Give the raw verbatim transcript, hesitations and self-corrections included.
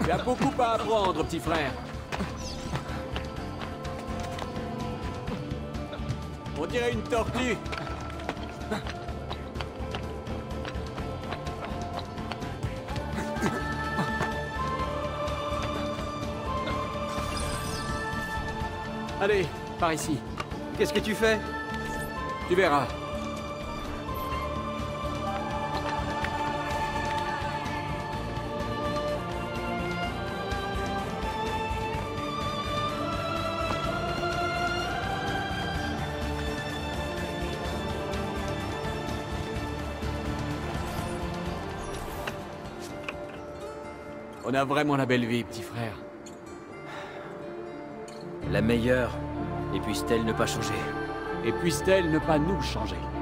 Tu as beaucoup à apprendre, petit frère. On dirait une tortue. Allez, par ici. Qu'est-ce que tu fais? Tu verras. On a vraiment la belle vie, petit frère. La meilleure. Et puisse-t-elle ne pas changer? Et puisse-t-elle ne pas nous changer?